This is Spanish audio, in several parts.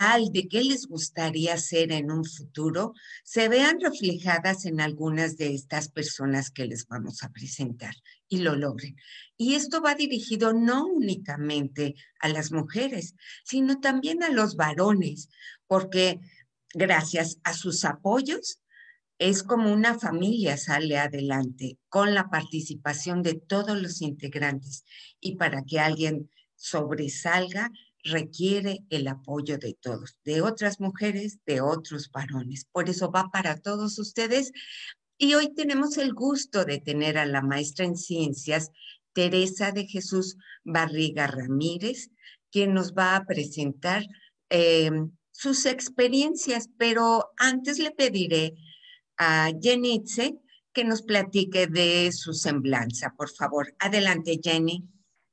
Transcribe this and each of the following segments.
de qué les gustaría ser en un futuro se vean reflejadas en algunas de estas personas que les vamos a presentar y lo logren. Y esto va dirigido no únicamente a las mujeres, sino también a los varones, porque gracias a sus apoyos es como una familia sale adelante con la participación de todos los integrantes. Y para que alguien sobresalga, requiere el apoyo de todos, de otras mujeres, de otros varones. Por eso va para todos ustedes. Y hoy tenemos el gusto de tener a la maestra en ciencias, Teresa de Jesús Barriga Ramírez, quien nos va a presentar sus experiencias. Pero antes le pediré a Jenitze que nos platique de su semblanza, por favor. Adelante, Jenny.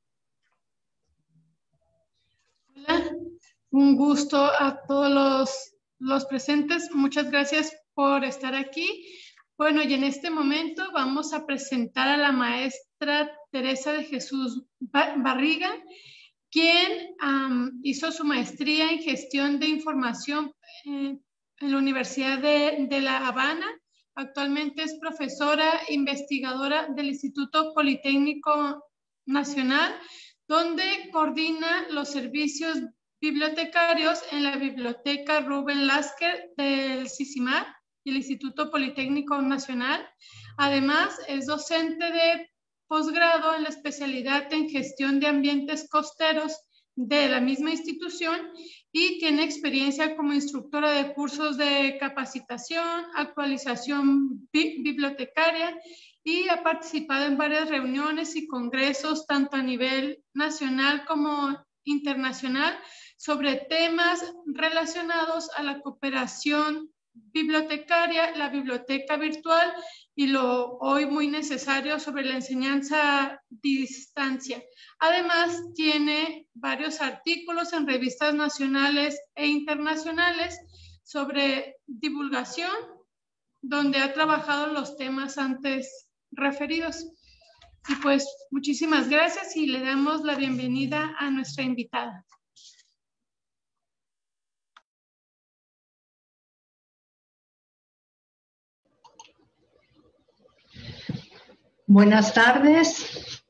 Hola, un gusto a todos los presentes. Muchas gracias por estar aquí. Bueno, y en este momento vamos a presentar a la maestra Teresa de Jesús Barriga, quien hizo su maestría en gestión de información en la Universidad de La Habana. Actualmente es profesora investigadora del Instituto Politécnico Nacional, donde coordina los servicios bibliotecarios en la Biblioteca Rubén Lasker del CICIMAR y el Instituto Politécnico Nacional. Además, es docente de posgrado en la especialidad en gestión de ambientes costeros de la misma institución y tiene experiencia como instructora de cursos de capacitación, actualización bibliotecaria y ha participado en varias reuniones y congresos tanto a nivel nacional como internacional sobre temas relacionados a la cooperación bibliotecaria, la biblioteca virtual y lo hoy muy necesario sobre la enseñanza a distancia. Además, tiene varios artículos en revistas nacionales e internacionales sobre divulgación, donde ha trabajado los temas antes referidos. Y pues muchísimas gracias y le damos la bienvenida a nuestra invitada. Buenas tardes.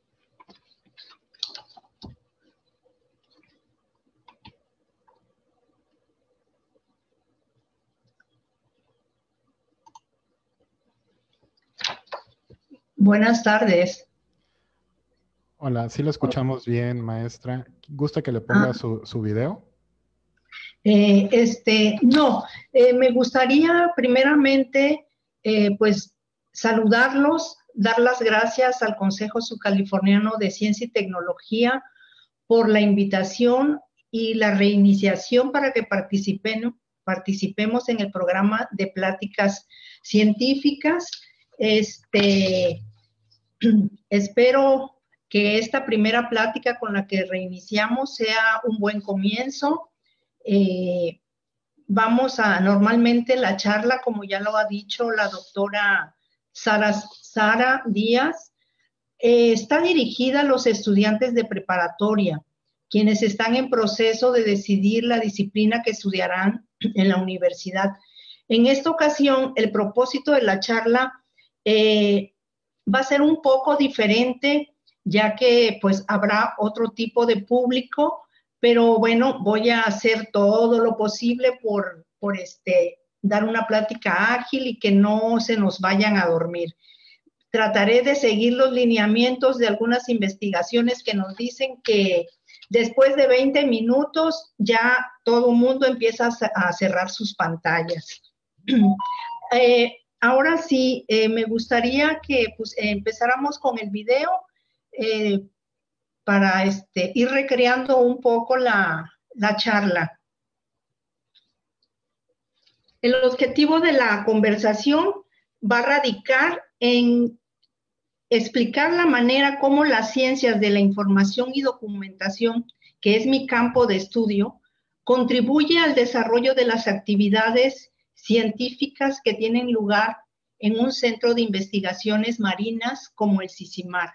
Buenas tardes. Hola, sí lo escuchamos bien, maestra. ¿Gusta que le ponga su video? No, me gustaría primeramente, pues, saludarlos, dar las gracias al Consejo Subcaliforniano de Ciencia y Tecnología por la invitación y la reiniciación para que participemos en el programa de pláticas científicas. Espero que esta primera plática con la que reiniciamos sea un buen comienzo. Normalmente la charla, como ya lo ha dicho la doctora Sara Díaz, está dirigida a los estudiantes de preparatoria, quienes están en proceso de decidir la disciplina que estudiarán en la universidad. En esta ocasión, el propósito de la charla va a ser un poco diferente, ya que pues habrá otro tipo de público, pero bueno, voy a hacer todo lo posible por dar una plática ágil y que no se nos vayan a dormir. Trataré de seguir los lineamientos de algunas investigaciones que nos dicen que después de 20 minutos ya todo el mundo empieza a cerrar sus pantallas. Ahora sí, me gustaría que pues, empezáramos con el video para ir recreando un poco la charla. El objetivo de la conversación va a radicar en explicar la manera como las ciencias de la información y documentación, que es mi campo de estudio, contribuye al desarrollo de las actividades científicas que tienen lugar en un centro de investigaciones marinas como el CICIMAR.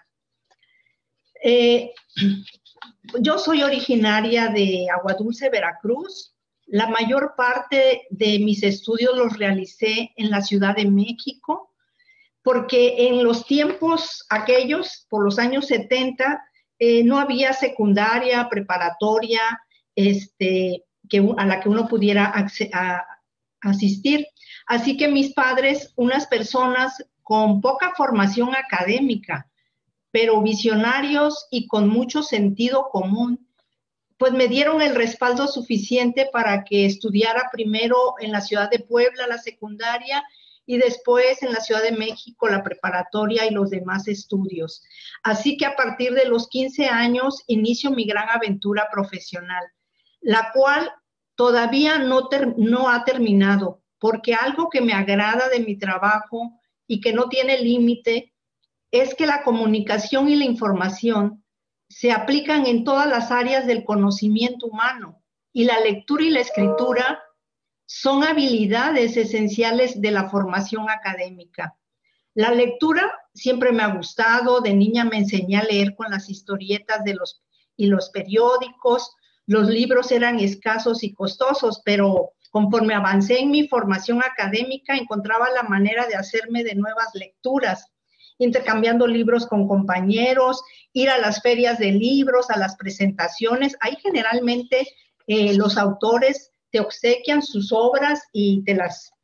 Yo soy originaria de Aguadulce, Veracruz. La mayor parte de mis estudios los realicé en la Ciudad de México, porque en los tiempos aquellos, por los años 70, no había secundaria, preparatoria, a la que uno pudiera asistir. Así que mis padres, unas personas con poca formación académica, pero visionarios y con mucho sentido común, pues me dieron el respaldo suficiente para que estudiara primero en la ciudad de Puebla la secundaria y después en la Ciudad de México la preparatoria y los demás estudios. Así que a partir de los 15 años inicio mi gran aventura profesional, la cual todavía no ha terminado, porque algo que me agrada de mi trabajo y que no tiene límite es que la comunicación y la información se aplican en todas las áreas del conocimiento humano, y la lectura y la escritura son habilidades esenciales de la formación académica. La lectura siempre me ha gustado. De niña me enseñé a leer con las historietas y los periódicos. Los libros eran escasos y costosos, pero conforme avancé en mi formación académica, encontraba la manera de hacerme de nuevas lecturas, intercambiando libros con compañeros, ir a las ferias de libros, a las presentaciones. Ahí generalmente los autores te obsequian sus obras y te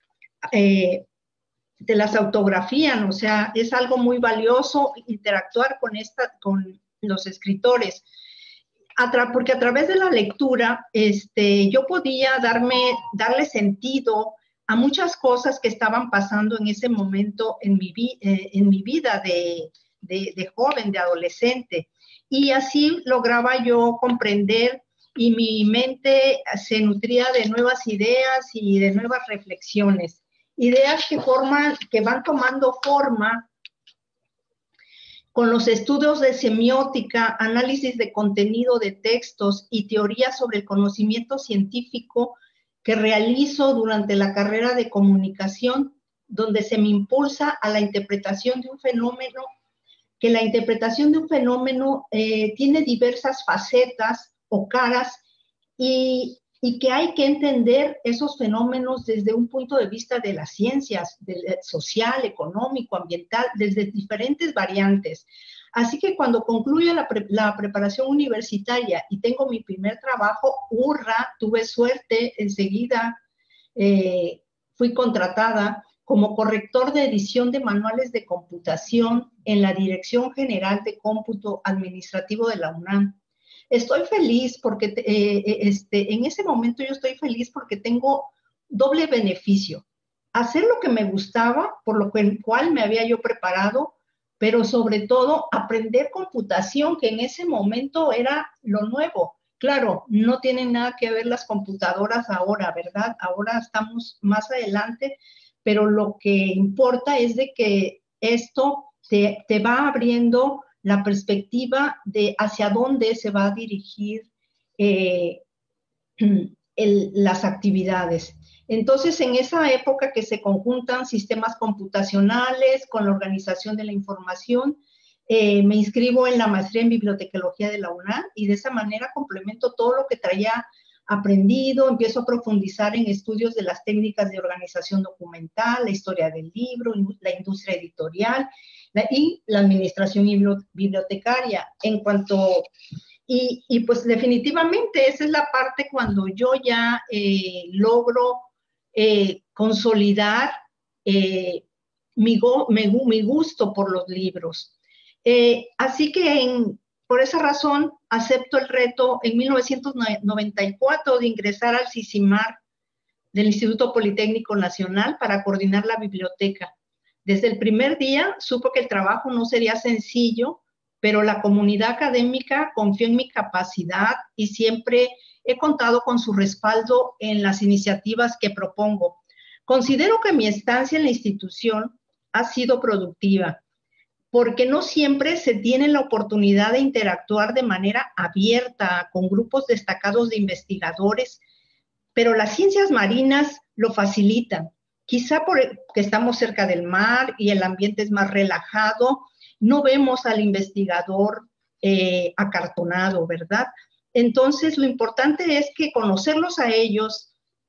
las autografían. O sea, es algo muy valioso interactuar con los escritores. Porque a través de la lectura, yo podía darle sentido a muchas cosas que estaban pasando en ese momento en mi vida de joven, de adolescente. Y así lograba yo comprender, y mi mente se nutría de nuevas ideas y de nuevas reflexiones. Ideas que van tomando forma con los estudios de semiótica, análisis de contenido de textos y teoría sobre el conocimiento científico que realizo durante la carrera de comunicación, donde se me impulsa a la interpretación de un fenómeno, que la interpretación de un fenómeno tiene diversas facetas o caras, y que hay que entender esos fenómenos desde un punto de vista de las ciencias, social, económico, ambiental, desde diferentes variantes. Así que cuando concluyo la preparación universitaria y tengo mi primer trabajo, tuve suerte, enseguida fui contratada como corrector de edición de manuales de computación en la Dirección General de Cómputo Administrativo de la UNAM. Estoy feliz porque en ese momento yo estoy feliz porque tengo doble beneficio: hacer lo que me gustaba, por lo cual me había yo preparado, pero sobre todo aprender computación, que en ese momento era lo nuevo. Claro, no tienen nada que ver las computadoras ahora, ¿verdad? Ahora estamos más adelante, pero lo que importa es de que esto te va abriendo la perspectiva de hacia dónde se va a dirigir las actividades. Entonces, en esa época que se conjuntan sistemas computacionales con la organización de la información, me inscribo en la maestría en bibliotecología de la UNAM, y de esa manera complemento todo lo que traía aprendido. Empiezo a profundizar en estudios de las técnicas de organización documental, la historia del libro, la industria editorial y la administración bibliotecaria. Y pues definitivamente esa es la parte cuando yo ya logro consolidar mi gusto por los libros. Así que por esa razón acepto el reto en 1994 de ingresar al CICIMAR del Instituto Politécnico Nacional para coordinar la biblioteca. Desde el primer día supe que el trabajo no sería sencillo, pero la comunidad académica confió en mi capacidad y siempre he contado con su respaldo en las iniciativas que propongo. Considero que mi estancia en la institución ha sido productiva, porque no siempre se tiene la oportunidad de interactuar de manera abierta con grupos destacados de investigadores, pero las ciencias marinas lo facilitan. Quizá porque estamos cerca del mar y el ambiente es más relajado, no vemos al investigador acartonado, ¿verdad? Entonces, lo importante es que conocerlos a ellos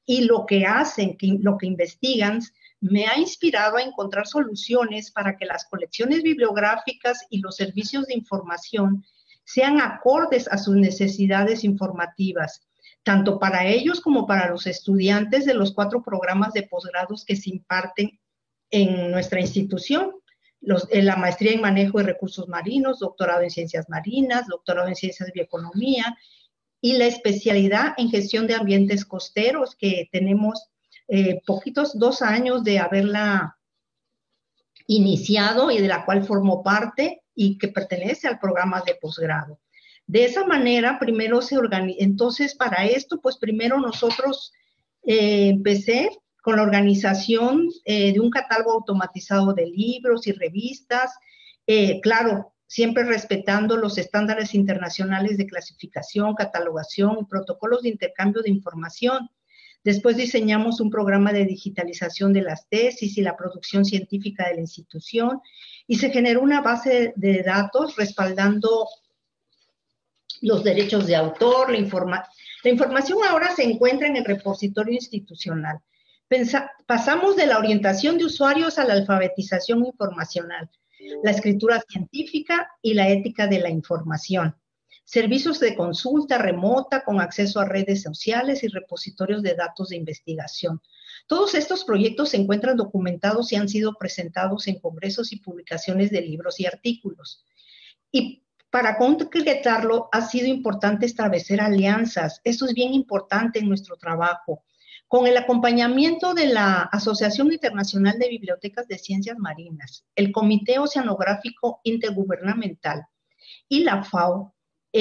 y lo que hacen, lo que investigan, me ha inspirado a encontrar soluciones para que las colecciones bibliográficas y los servicios de información sean acordes a sus necesidades informativas, tanto para ellos como para los estudiantes de los 4 programas de posgrados que se imparten en nuestra institución. La maestría en manejo de recursos marinos, doctorado en ciencias marinas, doctorado en ciencias de bioeconomía y la especialidad en gestión de ambientes costeros, que tenemos 2 años de haberla iniciado y de la cual formo parte y que pertenece al programa de posgrado. De esa manera, primero se organiza. Entonces, para esto, pues primero nosotros empecé con la organización de un catálogo automatizado de libros y revistas, claro, siempre respetando los estándares internacionales de clasificación, catalogación y protocolos de intercambio de información. Después diseñamos un programa de digitalización de las tesis y la producción científica de la institución y se generó una base de datos respaldando los derechos de autor. La información ahora se encuentra en el repositorio institucional. Pasamos de la orientación de usuarios a la alfabetización informacional, la escritura científica y la ética de la información. Servicios de consulta remota con acceso a redes sociales y repositorios de datos de investigación. Todos estos proyectos se encuentran documentados y han sido presentados en congresos y publicaciones de libros y artículos. Y para concretarlo ha sido importante establecer alianzas. Esto es bien importante en nuestro trabajo. Con el acompañamiento de la Asociación Internacional de Bibliotecas de Ciencias Marinas, el Comité Oceanográfico Intergubernamental y la FAO,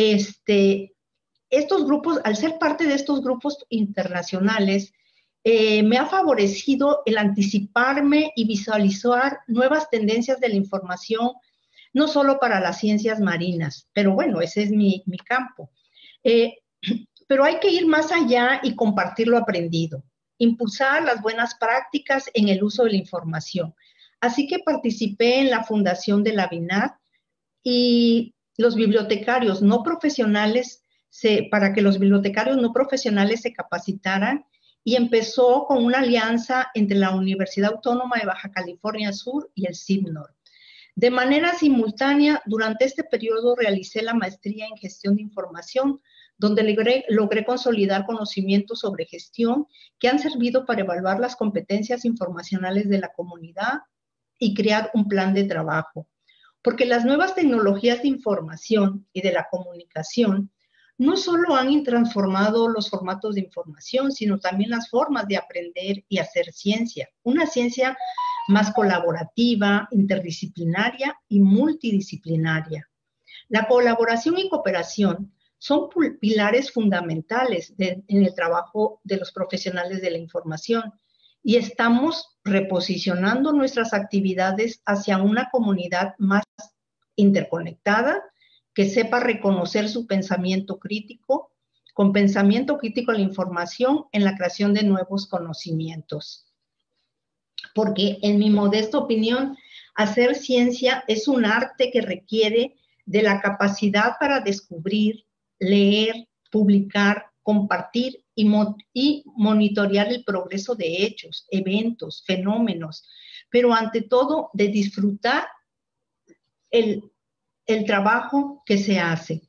estos grupos, al ser parte de estos grupos internacionales, me ha favorecido el anticiparme y visualizar nuevas tendencias de la información, no solo para las ciencias marinas, pero bueno, ese es mi campo. Pero hay que ir más allá y compartir lo aprendido, impulsar las buenas prácticas en el uso de la información. Así que participé en la fundación de la BINAD y los bibliotecarios no profesionales, para que los bibliotecarios no profesionales se capacitaran, y empezó con una alianza entre la Universidad Autónoma de Baja California Sur y el CIBNOR. De manera simultánea, durante este periodo realicé la maestría en gestión de información, donde logré consolidar conocimientos sobre gestión que han servido para evaluar las competencias informacionales de la comunidad y crear un plan de trabajo. Porque las nuevas tecnologías de información y de la comunicación no solo han transformado los formatos de información, sino también las formas de aprender y hacer ciencia. Una ciencia más colaborativa, interdisciplinaria y multidisciplinaria. La colaboración y cooperación son pilares fundamentales en el trabajo de los profesionales de la información y estamos reposicionando nuestras actividades hacia una comunidad más interconectada, que sepa reconocer su pensamiento crítico, con pensamiento crítico a la información en la creación de nuevos conocimientos. Porque en mi modesta opinión, hacer ciencia es un arte que requiere de la capacidad para descubrir, leer, publicar, compartir y monitorear el progreso de hechos, eventos, fenómenos, pero ante todo de disfrutar el trabajo que se hace.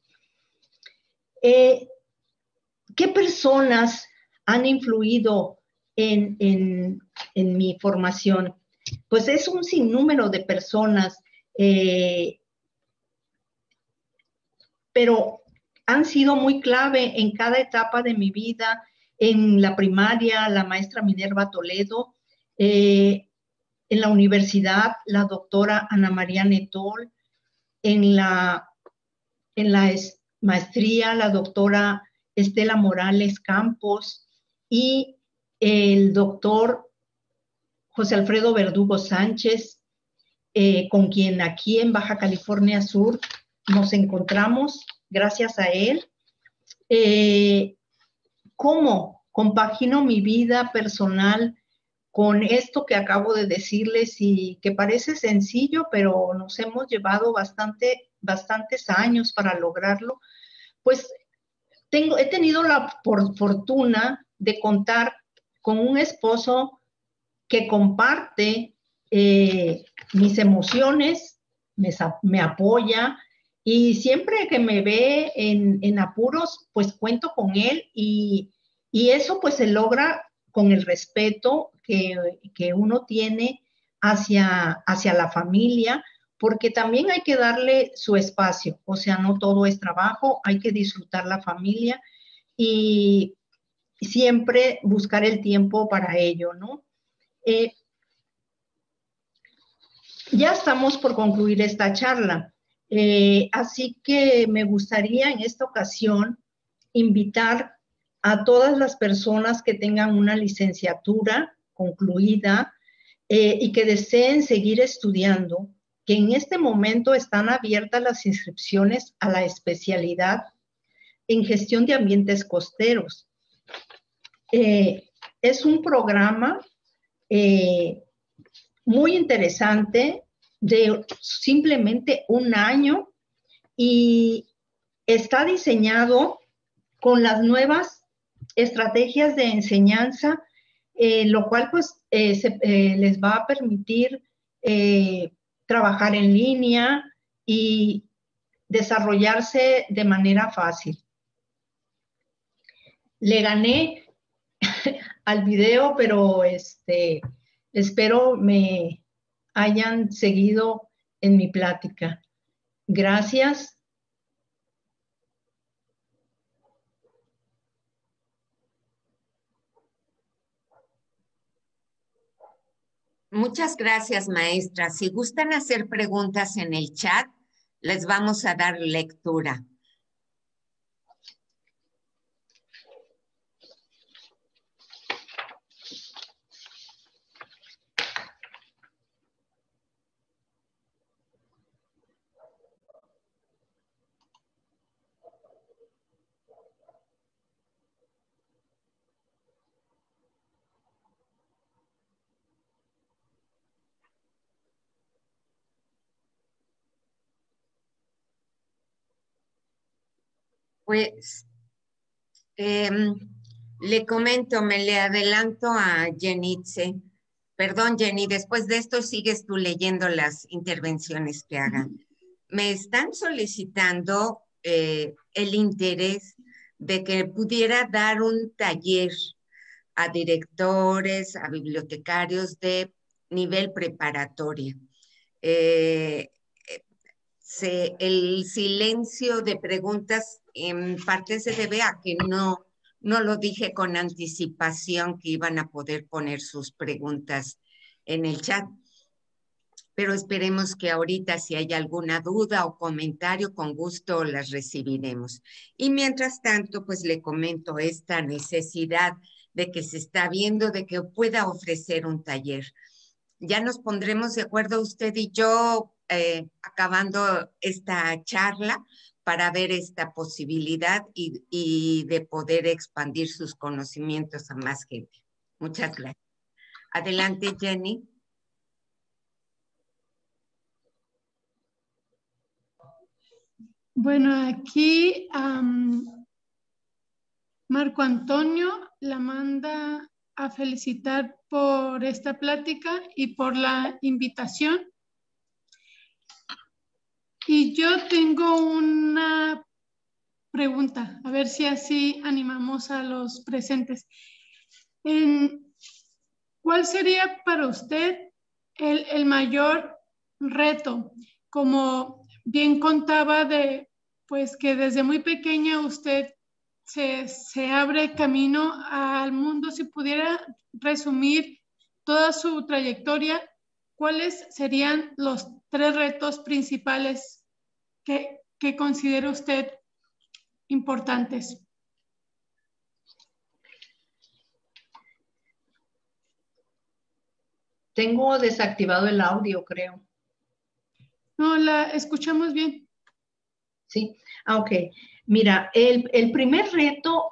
¿Qué personas han influido en mi formación? Pues es un sinnúmero de personas, pero han sido muy clave en cada etapa de mi vida. En la primaria, la maestra Minerva Toledo, en la universidad, la doctora Ana María Netol, en la maestría, la doctora Estela Morales Campos y el doctor José Alfredo Verdugo Sánchez, con quien aquí en Baja California Sur nos encontramos, gracias a él. ¿Cómo compagino mi vida personal con esto que acabo de decirles y que parece sencillo, pero nos hemos llevado bastantes años para lograrlo? Pues he tenido la fortuna de contar con un esposo que comparte mis emociones, me apoya, y siempre que me ve en apuros, pues cuento con él, y eso pues se logra con el respeto que uno tiene hacia la familia, porque también hay que darle su espacio, o sea, no todo es trabajo, hay que disfrutar la familia y siempre buscar el tiempo para ello, ¿no? Ya estamos por concluir esta charla, así que me gustaría en esta ocasión invitar a todas las personas que tengan una licenciatura concluida y que deseen seguir estudiando, que en este momento están abiertas las inscripciones a la especialidad en gestión de ambientes costeros. Es un programa muy interesante de simplemente un año y está diseñado con las nuevas estrategias de enseñanza, lo cual pues les va a permitir trabajar en línea y desarrollarse de manera fácil. Le gané al video, pero espero me hayan seguido en mi plática. Gracias. Muchas gracias, maestra. Si gustan hacer preguntas en el chat, les vamos a dar lectura. Pues le comento, le adelanto a Jenitze. Perdón, Jenny, después de esto sigues tú leyendo las intervenciones que hagan. Me están solicitando el interés de que pudiera dar un taller a directores, a bibliotecarios de nivel preparatoria. El silencio de preguntas en parte se debe a que no lo dije con anticipación que iban a poder poner sus preguntas en el chat. Pero esperemos que ahorita si hay alguna duda o comentario, con gusto las recibiremos. Y mientras tanto, pues le comento esta necesidad de que se está viendo de que pueda ofrecer un taller. Ya nos pondremos de acuerdo usted y yo acabando esta charla para ver esta posibilidad y de poder expandir sus conocimientos a más gente. Muchas gracias. Adelante, Jenny. Bueno, aquí Marco Antonio la manda a felicitar por esta plática y por la invitación. Y yo tengo una pregunta, a ver si así animamos a los presentes. ¿Cuál sería para usted el mayor reto? Como bien contaba pues que desde muy pequeña usted se abre camino al mundo. Si pudiera resumir toda su trayectoria, ¿cuáles serían los 3 retos principales que considera usted importantes? Tengo desactivado el audio, creo. No, la escuchamos bien. Sí, ok. Mira, el primer reto,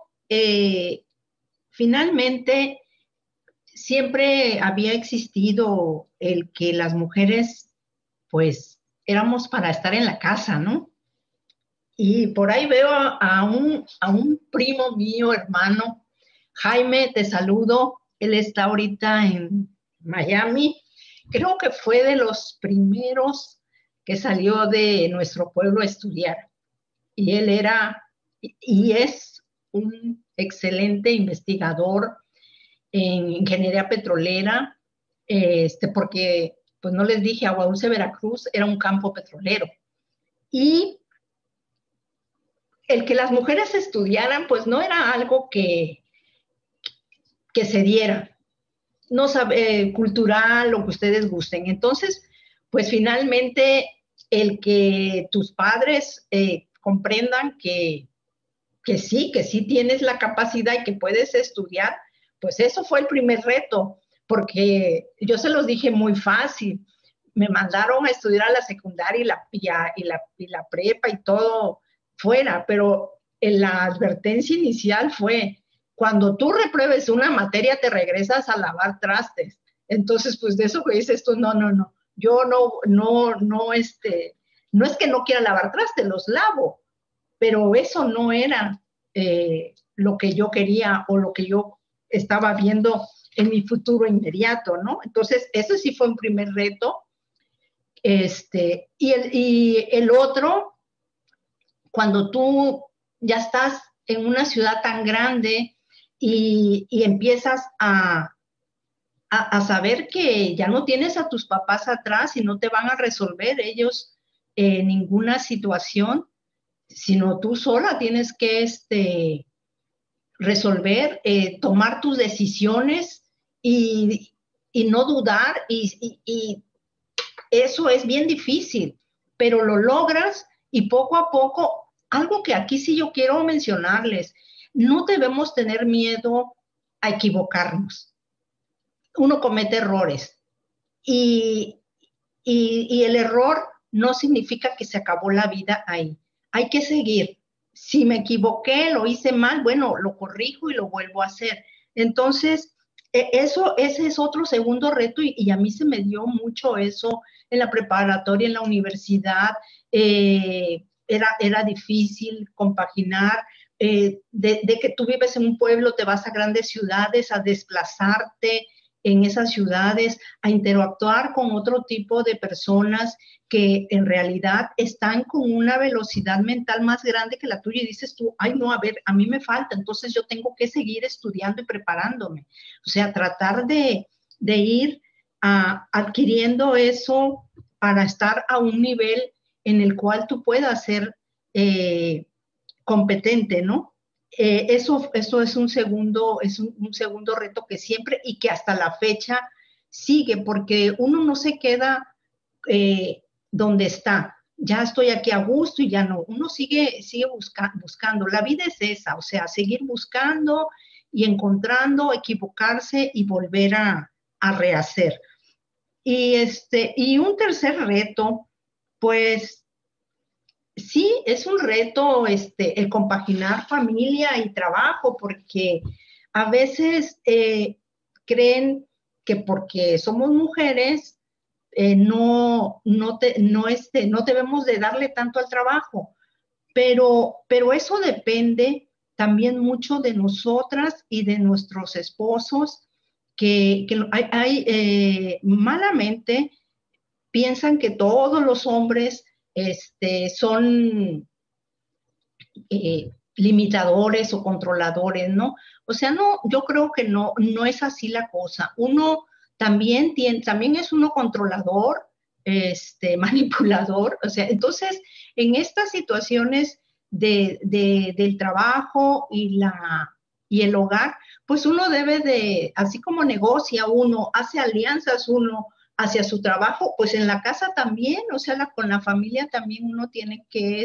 finalmente, siempre había existido el que las mujeres, pues, éramos para estar en la casa, ¿no? Y por ahí veo a un primo mío, hermano, Jaime, te saludo, Él está ahorita en Miami. Creo que fue de los primeros que salió de nuestro pueblo a estudiar. Y él era y es un excelente investigador en ingeniería petrolera, porque, pues no les dije, Agua Dulce, Veracruz era un campo petrolero. Y el que las mujeres estudiaran, pues no era algo que se diera, no sabe, cultural, lo que ustedes gusten. Entonces, pues finalmente, el que tus padres comprendan que sí tienes la capacidad y que puedes estudiar, pues eso fue el primer reto, porque yo se los dije muy fácil. Me mandaron a estudiar a la secundaria y la prepa y todo fuera, pero la advertencia inicial fue, cuando tú repruebes una materia te regresas a lavar trastes. Entonces, pues de eso que dices tú, no, yo no es que no quiera lavar trastes, los lavo, pero eso no era lo que yo quería o lo que yo estaba viendo en mi futuro inmediato, ¿no? Entonces, eso sí fue un primer reto. Y el otro, cuando tú ya estás en una ciudad tan grande y empiezas a saber que ya no tienes a tus papás atrás y no te van a resolver ellos ninguna situación, sino tú sola tienes que resolver, tomar tus decisiones y no dudar, y eso es bien difícil, pero lo logras y poco a poco, algo que aquí sí yo quiero mencionarles, no debemos tener miedo a equivocarnos. Uno comete errores y el error no significa que se acabó la vida ahí. Hay que seguir. Si me equivoqué, lo hice mal, bueno, lo corrijo y lo vuelvo a hacer. Entonces, ese es otro segundo reto y a mí se me dio mucho eso en la preparatoria, en la universidad. Era difícil compaginar. De que tú vives en un pueblo, te vas a grandes ciudades a desplazarte en esas ciudades, a interactuar con otro tipo de personas que en realidad están con una velocidad mental más grande que la tuya y dices tú, ay no, a ver, a mí me falta, entonces yo tengo que seguir estudiando y preparándome. O sea, tratar de ir adquiriendo eso para estar a un nivel en el cual tú puedas ser competente, ¿no? Eso es un segundo reto que siempre y que hasta la fecha sigue, porque uno no se queda donde está. Ya estoy aquí a gusto y ya no. Uno sigue buscando. La vida es esa, o sea, seguir buscando y encontrando, equivocarse y volver a rehacer. Y un tercer reto, pues sí, es un reto el compaginar familia y trabajo, porque a veces creen que porque somos mujeres no debemos de darle tanto al trabajo, pero eso depende también mucho de nosotras y de nuestros esposos, que malamente piensan que todos los hombres son limitadores o controladores, ¿no? O sea, no, yo creo que no es así la cosa. Uno también es uno controlador, manipulador, o sea, entonces, en estas situaciones del trabajo y el hogar, pues uno debe de, así como negocia uno, hace alianzas uno hacia su trabajo, pues en la casa también, o sea, con la familia también uno tiene que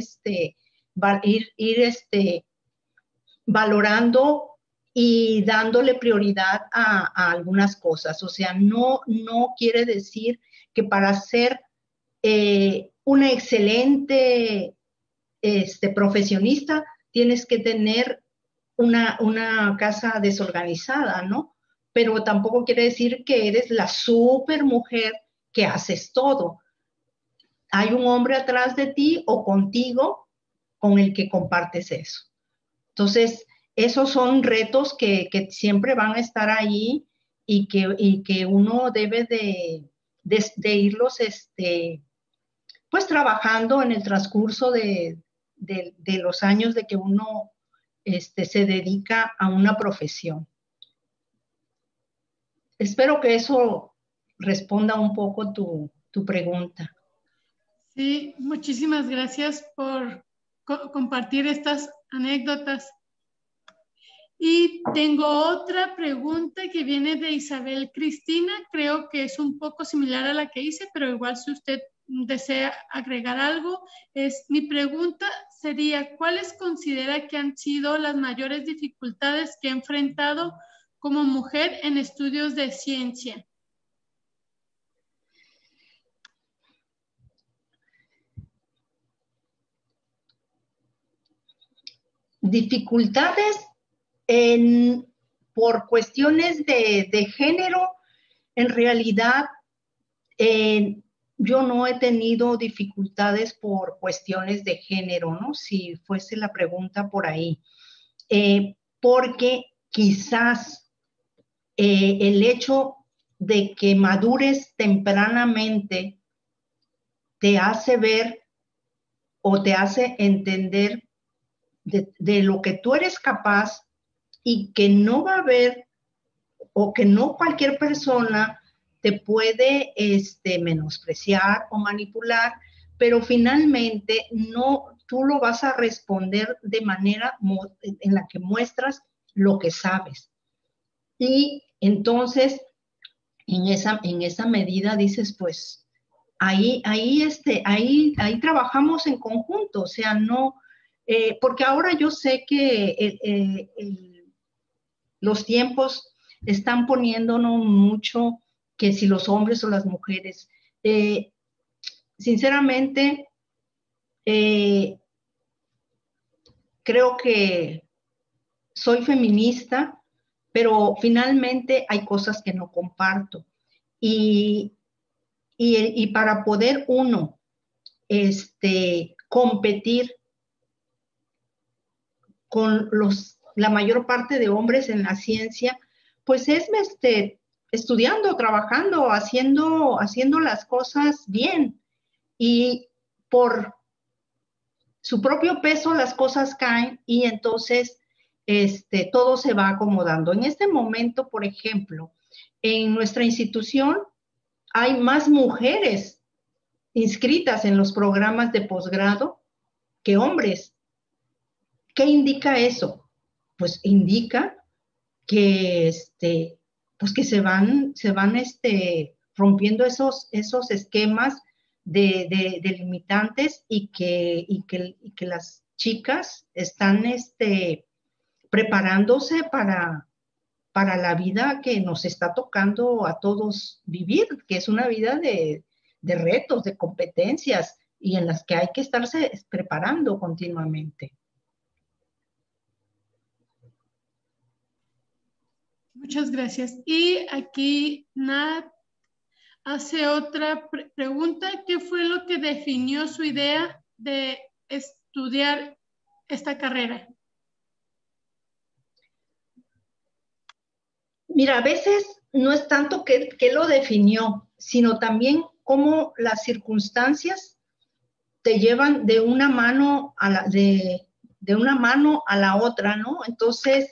ir valorando y dándole prioridad a algunas cosas. O sea, no quiere decir que para ser una excelente profesionista tienes que tener una casa desorganizada, ¿no? Pero tampoco quiere decir que eres la super mujer que haces todo. Hay un hombre atrás de ti o contigo con el que compartes eso. Entonces, esos son retos que siempre van a estar ahí y que uno debe de irlos pues trabajando en el transcurso de los años de que uno se dedica a una profesión. Espero que eso responda un poco tu pregunta. Sí, muchísimas gracias por compartir estas anécdotas. Y tengo otra pregunta que viene de Isabel Cristina. Creo que es un poco similar a la que hice, pero igual si usted desea agregar algo, mi pregunta sería, ¿cuáles considera que han sido las mayores dificultades que ha enfrentado como mujer en estudios de ciencia? Dificultades por cuestiones de género, en realidad yo no he tenido dificultades por cuestiones de género, ¿no? Si fuese la pregunta por ahí. Porque quizás el hecho de que madures tempranamente te hace ver o te hace entender de lo que tú eres capaz y que no va a haber o que no cualquier persona te puede menospreciar o manipular, pero finalmente no, tú lo vas a responder de manera en la que muestras lo que sabes. Y entonces, en esa medida dices, pues, ahí trabajamos en conjunto, o sea, no, porque ahora yo sé que los tiempos están poniéndonos mucho que si los hombres o las mujeres. Sinceramente, creo que soy feminista, pero finalmente hay cosas que no comparto. Y para poder uno competir con la mayor parte de hombres en la ciencia, pues es estudiando, trabajando, haciendo las cosas bien. Y por su propio peso las cosas caen y entonces todo se va acomodando. En este momento, por ejemplo, en nuestra institución hay más mujeres inscritas en los programas de posgrado que hombres. ¿Qué indica eso? Pues indica que, pues que se van rompiendo esos esquemas de limitantes y que las chicas están preparándose para la vida que nos está tocando a todos vivir, que es una vida de retos, de competencias y en las que hay que estarse preparando continuamente. Muchas gracias. Y aquí Nat hace otra pregunta. ¿Qué fue lo que definió su idea de estudiar esta carrera? Mira, a veces no es tanto que lo definió, sino también cómo las circunstancias te llevan de una mano a la otra, ¿no? Entonces,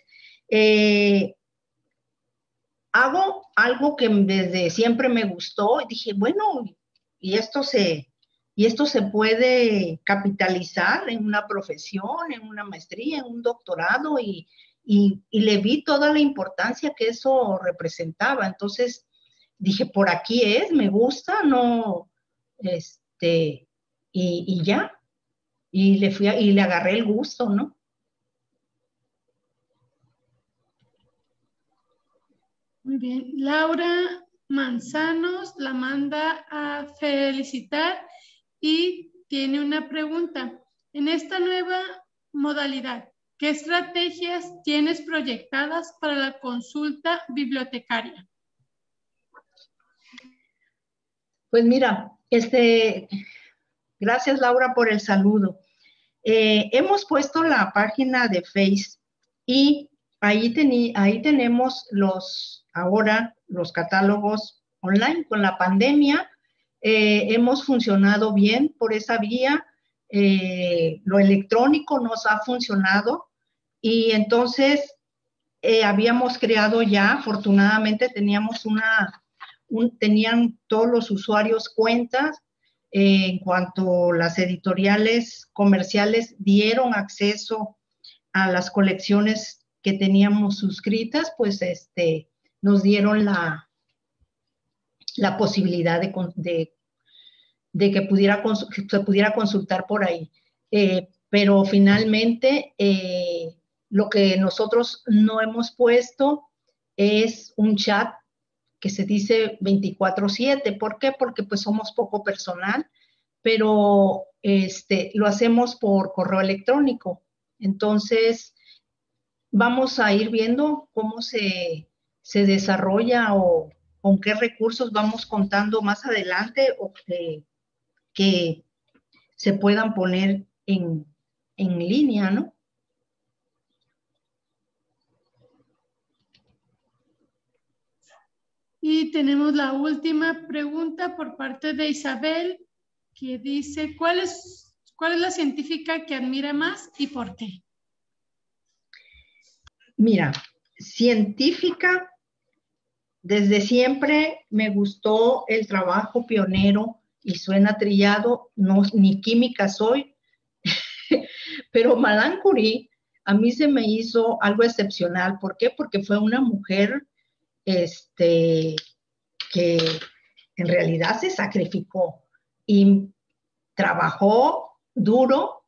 hago algo que desde siempre me gustó y dije, bueno, y esto se puede capitalizar en una profesión, en una maestría, en un doctorado y le vi toda la importancia que eso representaba. Entonces dije, por aquí es, me gusta, no, y ya, y le agarré el gusto, ¿no? Muy bien. Laura Manzanos la manda a felicitar y tiene una pregunta. En esta nueva modalidad, ¿qué estrategias tienes proyectadas para la consulta bibliotecaria? Pues mira, gracias Laura por el saludo. Hemos puesto la página de Face y ahí tenemos los ahora los catálogos online. Con la pandemia hemos funcionado bien por esa vía. Lo electrónico nos ha funcionado y entonces habíamos creado ya, afortunadamente tenían todos los usuarios cuentas. En cuanto las editoriales comerciales dieron acceso a las colecciones que teníamos suscritas, pues nos dieron la posibilidad de que se pudiera consultar por ahí. Pero finalmente lo que nosotros no hemos puesto es un chat que se dice 24/7. ¿Por qué? Porque pues somos poco personal, pero lo hacemos por correo electrónico. Entonces, vamos a ir viendo cómo se desarrolla o con qué recursos vamos contando más adelante o que se puedan poner en línea, ¿no? Y tenemos la última pregunta por parte de Isabel, que dice, ¿cuál es la científica que admira más y por qué? Mira, científica, desde siempre me gustó el trabajo pionero y suena trillado, no, ni química soy, pero Madame Curie a mí se me hizo algo excepcional. ¿Por qué? Porque fue una mujer que en realidad se sacrificó y trabajó duro.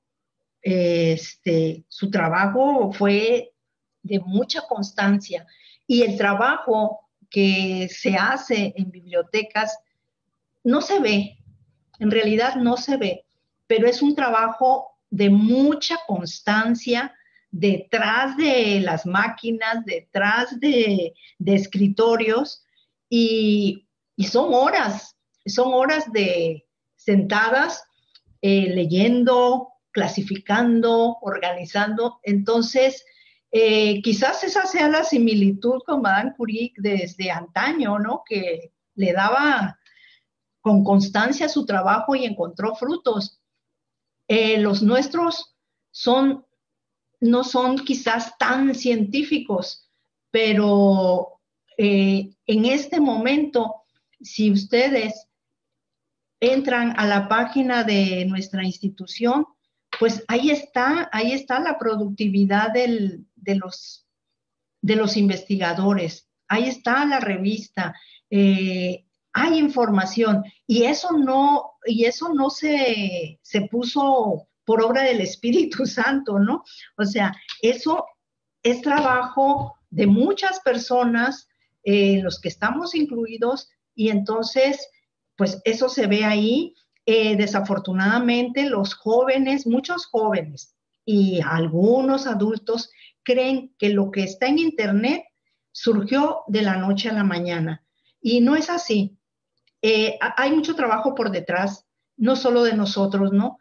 Su trabajo fue de mucha constancia y el trabajo que se hace en bibliotecas no se ve, en realidad no se ve, pero es un trabajo de mucha constancia detrás de las máquinas, detrás de escritorios y son horas de sentadas leyendo, clasificando, organizando. Entonces, quizás esa sea la similitud con Madame Curie desde antaño, ¿no? Que le daba con constancia su trabajo y encontró frutos. Los nuestros no son quizás tan científicos, pero en este momento, si ustedes entran a la página de nuestra institución, pues ahí está la productividad de los investigadores, ahí está la revista, hay información y eso no se puso por obra del Espíritu Santo, ¿no? O sea, eso es trabajo de muchas personas, los que estamos incluidos, y entonces, pues eso se ve ahí. Desafortunadamente, muchos jóvenes y algunos adultos creen que lo que está en Internet surgió de la noche a la mañana. Y no es así. Hay mucho trabajo por detrás, no solo de nosotros, ¿no?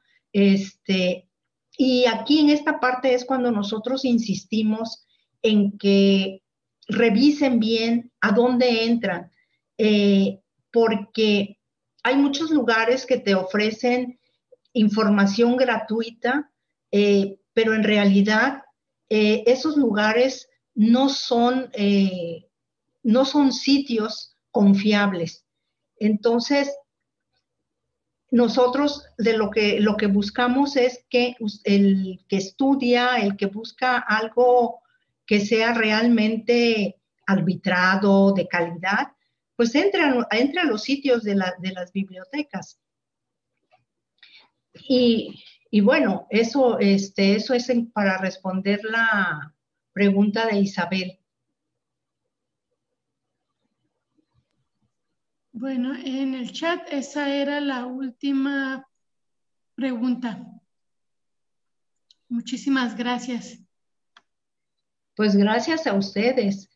Y aquí en esta parte es cuando nosotros insistimos en que revisen bien a dónde entran, porque hay muchos lugares que te ofrecen información gratuita, pero en realidad esos lugares no son sitios confiables. Entonces, nosotros lo que buscamos es que el que estudia, el que busca algo que sea realmente arbitrado, de calidad, pues entre a los sitios de las bibliotecas. Y bueno, eso es para responder la pregunta de Isabel. Bueno, en el chat esa era la última pregunta. Muchísimas gracias. Pues gracias a ustedes.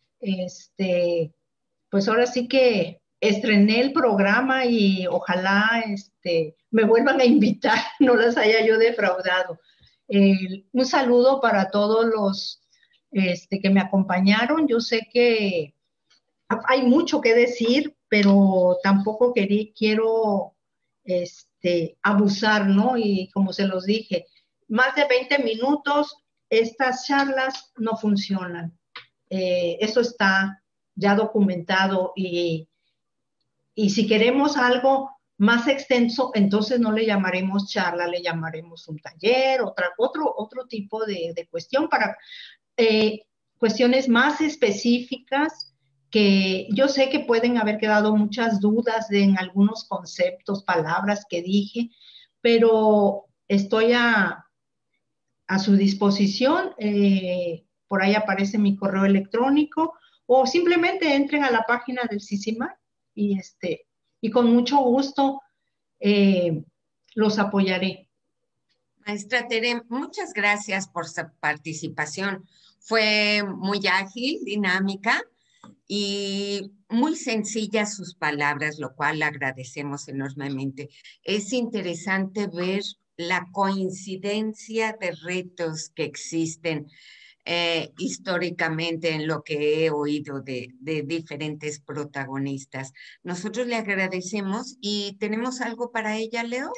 Pues ahora sí que estrené el programa y ojalá me vuelvan a invitar, no las haya yo defraudado. Un saludo para todos los que me acompañaron. Yo sé que hay mucho que decir, pero tampoco quiero abusar, ¿no? Y como se los dije, más de 20 minutos, estas charlas no funcionan. Eso está ya documentado y si queremos algo más extenso, entonces no le llamaremos charla, le llamaremos un taller, otro tipo de cuestión para cuestiones más específicas que yo sé que pueden haber quedado muchas dudas en algunos conceptos, palabras que dije, pero estoy a su disposición. Por ahí aparece mi correo electrónico o simplemente entren a la página del CICIMAR y con mucho gusto los apoyaré. Maestra Tere, muchas gracias por su participación. Fue muy ágil, dinámica y muy sencillas sus palabras, lo cual agradecemos enormemente. Es interesante ver la coincidencia de retos que existen históricamente en lo que he oído de diferentes protagonistas. Nosotros le agradecemos y tenemos algo para ella, Leo.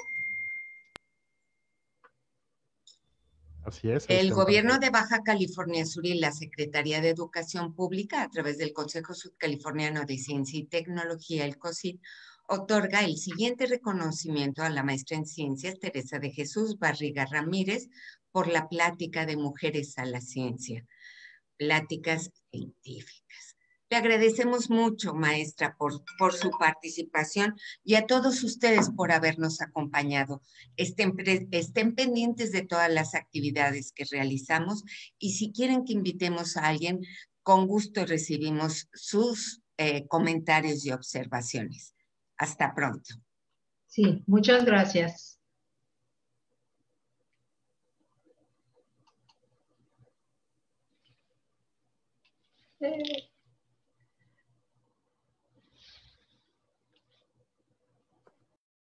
Así es. El gobierno de Baja California Sur y la Secretaría de Educación Pública, a través del Consejo Sudcaliforniano de Ciencia y Tecnología, el COSIT, otorga el siguiente reconocimiento a la maestra en ciencias Teresa de Jesús Barriga Ramírez por la plática de Mujeres a la Ciencia, pláticas científicas. Le agradecemos mucho, maestra, por su participación y a todos ustedes por habernos acompañado. Estén pendientes de todas las actividades que realizamos y si quieren que invitemos a alguien, con gusto recibimos sus comentarios y observaciones. Hasta pronto. Sí, muchas gracias.